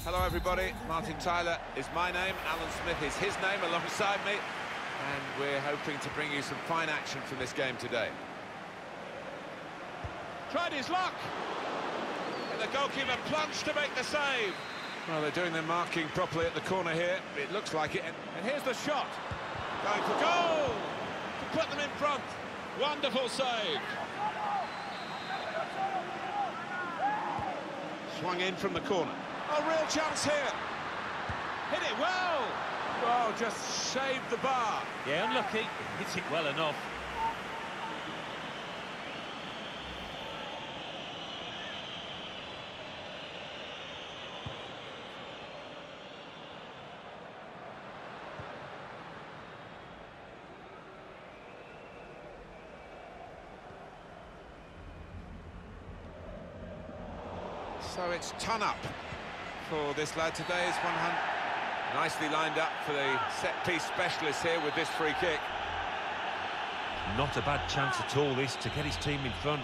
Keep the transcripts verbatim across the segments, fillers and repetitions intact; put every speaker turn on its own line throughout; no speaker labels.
Hello everybody, Martin Tyler is my name, Alan Smith is his name alongside me, and we're hoping to bring you some fine action from this game today. Tried his luck, and the goalkeeper plunged to make the save. Well, they're doing their marking properly at the corner here, it looks like it, and, and here's the shot. Going for goal, to put them in front. Wonderful save. Swung in from the corner. A real chance here. Hit it well. Oh, just shaved the bar.
Yeah, unlucky. Hits it well enough.
So it's ton up for this lad today. Is one hundred nicely lined up for the set-piece specialist here with this free kick.
Not a bad chance at all, this, to get his team in front.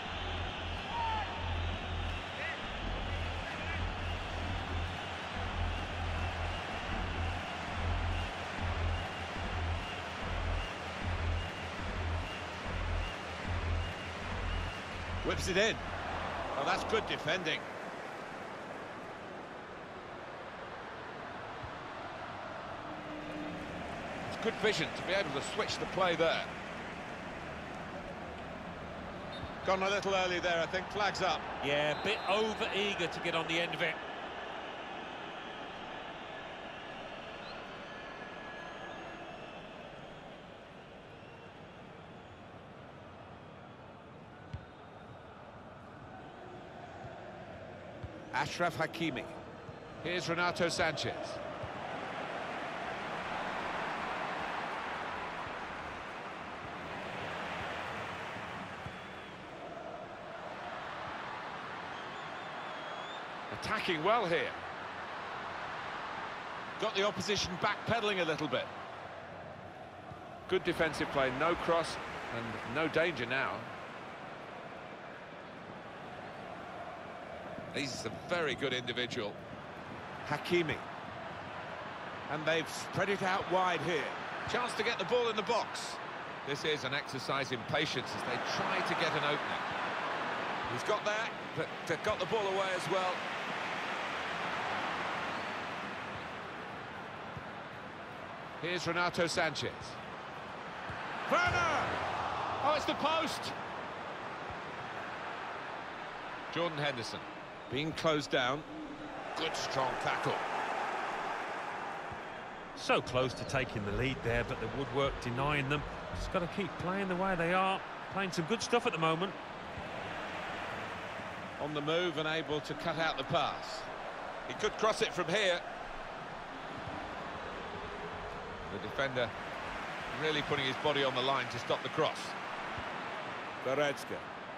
Whips it in. Oh, that's good defending. It's good vision to be able to switch the play there. Gone a little early there, I think. Flags up.
Yeah, a bit over-eager to get on the end of it.
Achraf Hakimi. Here's Renato Sanchez. Attacking well here. Got the opposition backpedaling a little bit. Good defensive play, no cross and no danger now. He's a very good individual. Hakimi. And they've spread it out wide here. Chance to get the ball in the box. This is an exercise in patience as they try to get an opening. He's got there, but uh, got the ball away as well. Here's Renato Sanchez. Werner! Oh, it's the post! Jordan Henderson. Being closed down. Good strong tackle.
So close to taking the lead there, but the woodwork denying them. Just got to keep playing the way they are. Playing some good stuff at the moment.
On the move and able to cut out the pass. He could cross it from here. The defender really putting his body on the line to stop the cross. Goretzka.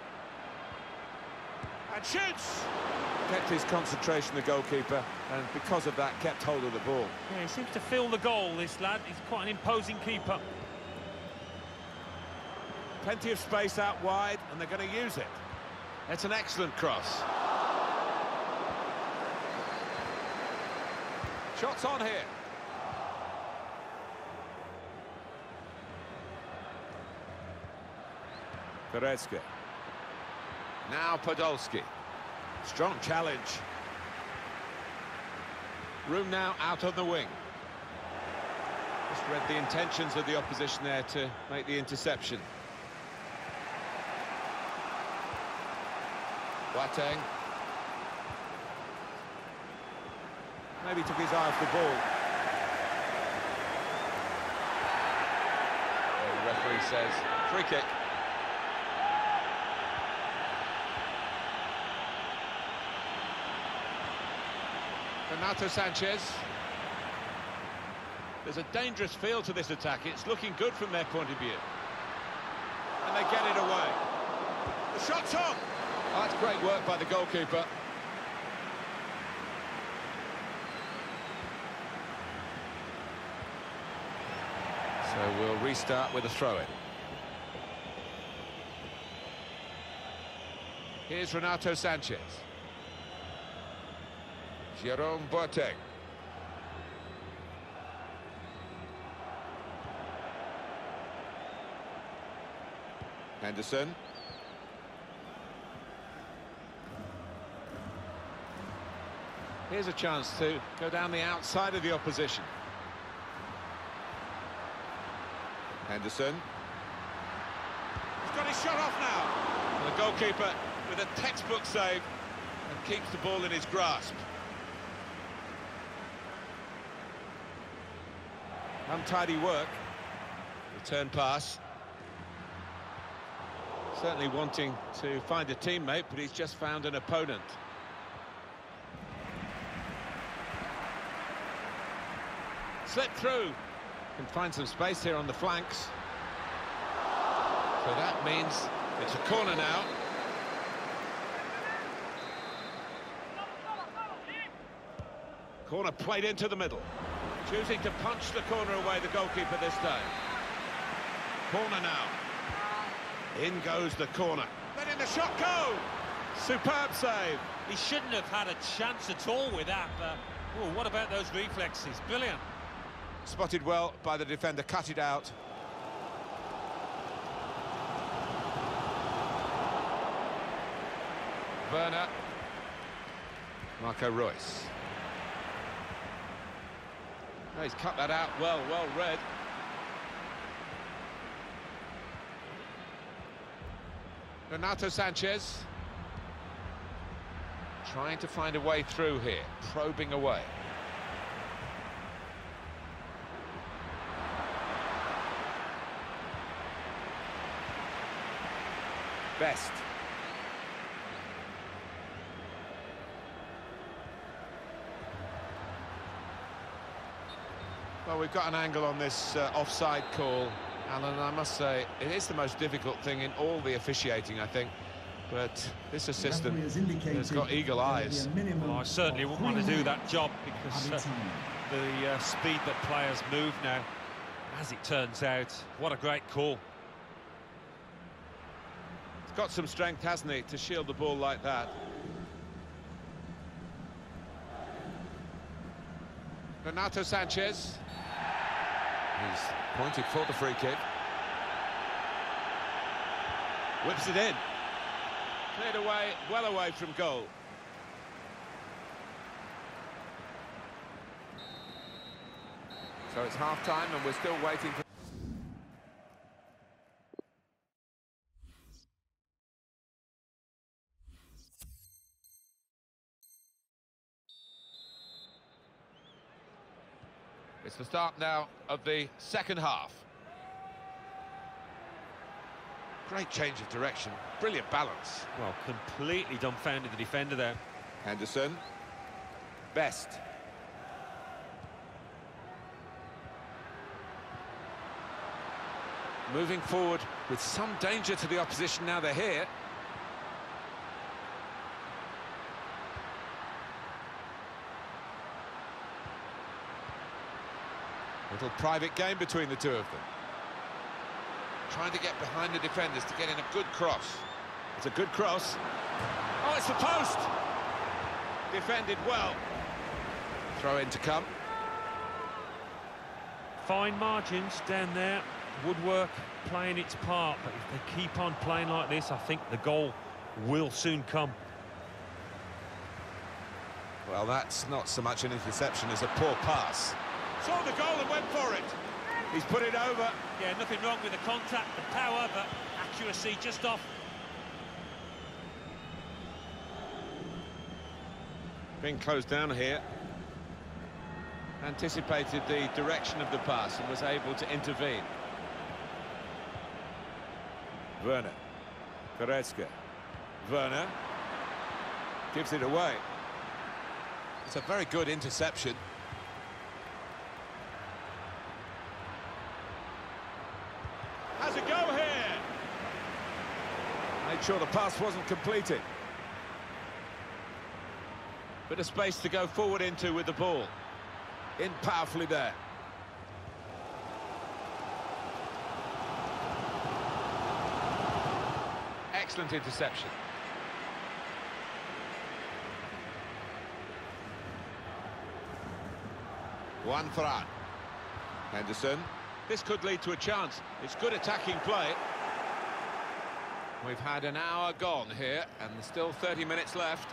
And shoots! Kept his concentration, the goalkeeper, and because of that, kept hold of the ball.
Yeah, he seems to feel the goal, this lad. He's quite an imposing keeper.
Plenty of space out wide, and they're going to use it. It's an excellent cross. Shots on here. Goretzka. Now Podolski. Strong challenge. Room now out on the wing. Just read the intentions of the opposition there to make the interception. Boateng. Maybe took his eye off the ball. And the referee says free kick. Renato Sanchez. There's a dangerous feel to this attack. It's looking good from their point of view. And they get it away. The shot's on! Oh, that's great work by the goalkeeper. So we'll restart with a throw-in. Here's Renato Sanchez. Jerome Boateng. Henderson. Here's a chance to go down the outside of the opposition. Henderson. He's got his shot off now. And the goalkeeper with a textbook save and keeps the ball in his grasp. Untidy work. Return pass. Certainly wanting to find a teammate, but he's just found an opponent. Slip through. Can find some space here on the flanks. So that means it's a corner now. Corner played into the middle. Choosing to punch the corner away, the goalkeeper this time. Corner now. In goes the corner. Letting the shot go! Superb save.
He shouldn't have had a chance at all with that, but oh, what about those reflexes? Brilliant.
Spotted well by the defender, cut it out. Werner. Marco Reus. Oh, he's cut that out well, well read. Renato Sanchez. Trying to find a way through here, probing away. Best. Well, we've got an angle on this uh, offside call, Alan. I must say, it is the most difficult thing in all the officiating, I think. But this assistant has got eagle eyes.
Well, I certainly wouldn't want to do that job because uh, the uh, speed that players move now, as it turns out, what a great call.
He's got some strength, hasn't he, to shield the ball like that. Renato Sanchez. He's pointed for the free kick. Whips it in. Cleared away, well away from goal. So it's half-time and we're still waiting for... It's the start now of the second half. Great change of direction, brilliant balance.
Well, completely dumbfounded the defender there.
Henderson. Best. Moving forward with some danger to the opposition now they're here. Little private game between the two of them. Trying to get behind the defenders to get in a good cross. It's a good cross. Oh, it's the post! Defended well. Throw in to come.
Fine margins down there. Woodwork playing its part, but if they keep on playing like this, I think the goal will soon come.
Well, that's not so much an interception as a poor pass. Saw the goal and went for it. He's put it over.
Yeah, nothing wrong with the contact, the power, but accuracy just off.
Being closed down here. Anticipated the direction of the pass and was able to intervene. Werner. Goretzka. Werner. Gives it away. It's a very good interception. Has a go here. Made sure the pass wasn't completed. Bit of space to go forward into with the ball. In powerfully there. Excellent interception. Juan Ferran. Henderson. This could lead to a chance. It's good attacking play. We've had an hour gone here, and there's still thirty minutes left.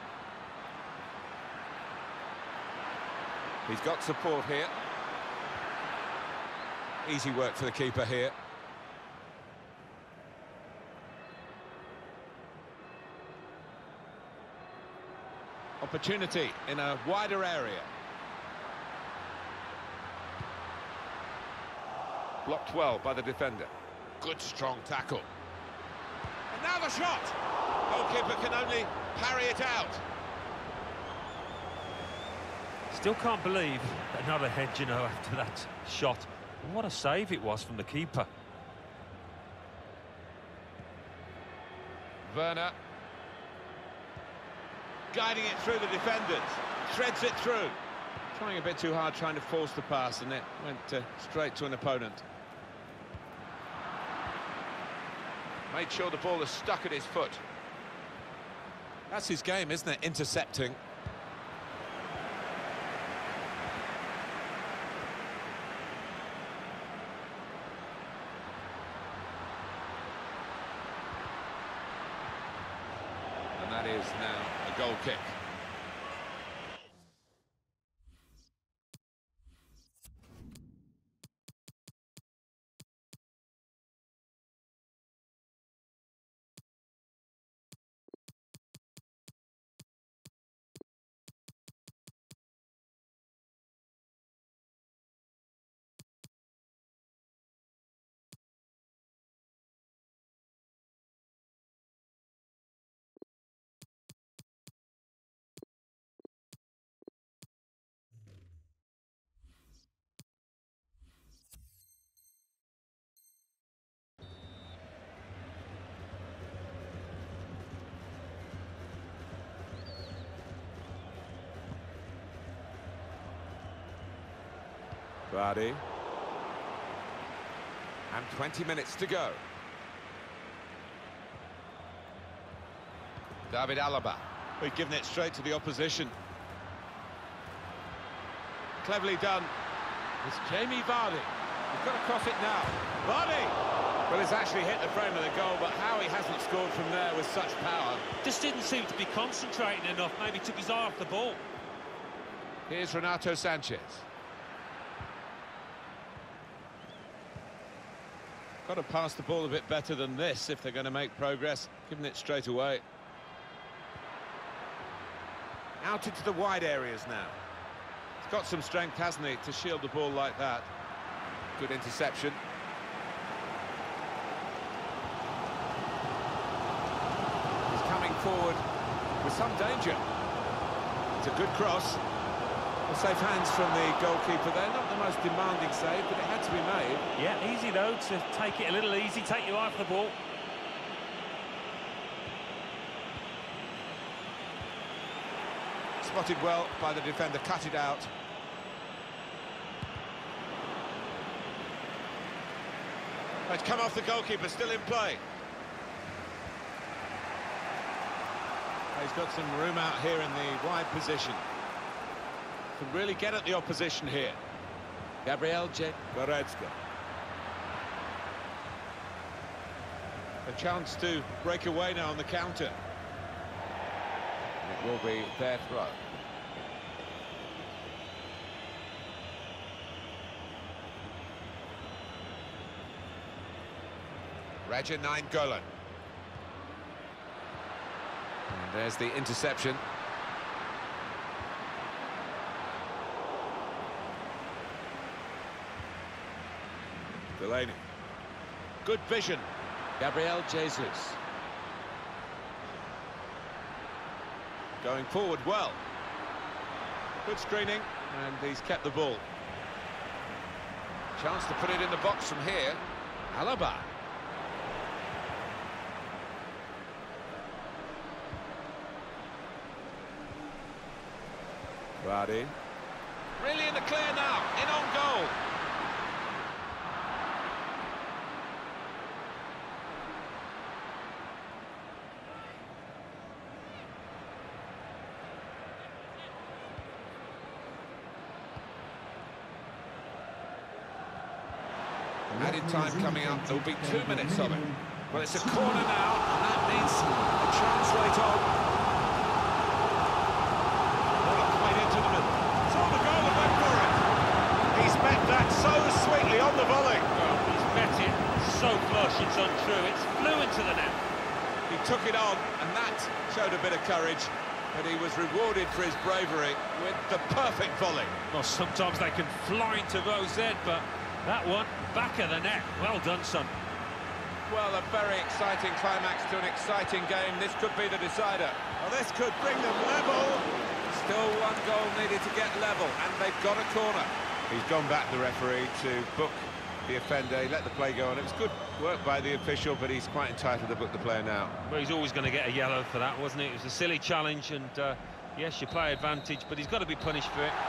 He's got support here. Easy work for the keeper here. Opportunity in a wider area. Blocked well by the defender. Good strong tackle. And now the shot! Goalkeeper can only parry it out.
Still can't believe another head, you know, after that shot. What a save it was from the keeper.
Werner. Guiding it through the defenders. Threads it through. Trying a bit too hard, trying to force the pass, and it went uh, straight to an opponent. Made sure the ball is stuck at his foot. That's his game, isn't it? Intercepting. And that is now a goal kick. Vardy. And twenty minutes to go. David Alaba. We've given it straight to the opposition. Cleverly done. It's Jamie Vardy. He's got to cross it now. Vardy! Well, it's actually hit the frame of the goal, but how he hasn't scored from there with such power.
Just didn't seem to be concentrating enough. Maybe took his eye off the ball.
Here's Renato Sanchez. Got to pass the ball a bit better than this if they're going to make progress. Giving it straight away. Out into the wide areas now. He's got some strength, hasn't he, to shield the ball like that. Good interception. He's coming forward with some danger. It's a good cross. Well, safe hands from the goalkeeper there. Not the most demanding save, but it had to be made.
Yeah, easy though, to take it a little easy, take your eye off the ball.
Spotted well by the defender, cut it out. It's come off the goalkeeper, still in play. He's got some room out here in the wide position. Can really get at the opposition here. Gabriel J. Goretzka. A chance to break away now on the counter. It will be their throw. Raja Nainggolan. And there's the interception. Delaney. Good vision. Gabriel Jesus. Going forward well. Good screening, and he's kept the ball. Chance to put it in the box from here. Alaba. Vardy. Really in the clear now, in on goal. added time coming up. There will be two minutes of it. Well, it's a corner now, and that needs a chance later on. Ball played into the middle. Saw the goal and went for it. He's met that so sweetly on the volley.
Well, he's met it so flush, it's untrue. It's flew into the net.
He took it on, and that showed a bit of courage. But he was rewarded for his bravery with the perfect volley.
Well, sometimes they can fly into Rose Ed, but that one, back of the net. Well done, son.
Well, a very exciting climax to an exciting game. This could be the decider. Well, this could bring them level. Still one goal needed to get level, and they've got a corner. He's gone back, the referee, to book the offender. He let the play go on. It was good work by the official, but he's quite entitled to book the player now.
Well, he's always going to get a yellow for that, wasn't it? It was a silly challenge, and uh, yes, you play advantage, but he's got to be punished for it.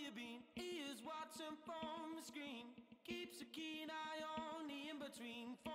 From the screen, keeps a keen eye on the in-between.